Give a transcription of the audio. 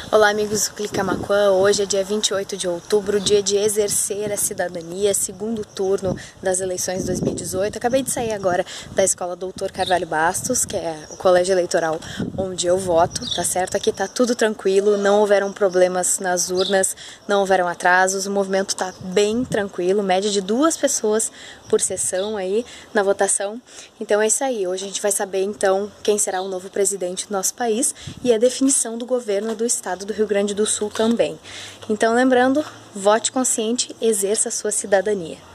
Olá amigos do Clicamaquã, hoje é dia 28 de outubro, dia de exercer a cidadania, segundo turno das eleições de 2018. Acabei de sair agora da Escola Doutor Carvalho Bastos, que é o colégio eleitoral onde eu voto, tá certo? Aqui tá tudo tranquilo, não houveram problemas nas urnas, não houveram atrasos, o movimento tá bem tranquilo, média de 2 pessoas por sessão aí na votação. Então é isso aí, hoje a gente vai saber então quem será o novo presidente do nosso país e a definição do governo do estado do Rio Grande do Sul também. Então lembrando, vote consciente, exerça a sua cidadania.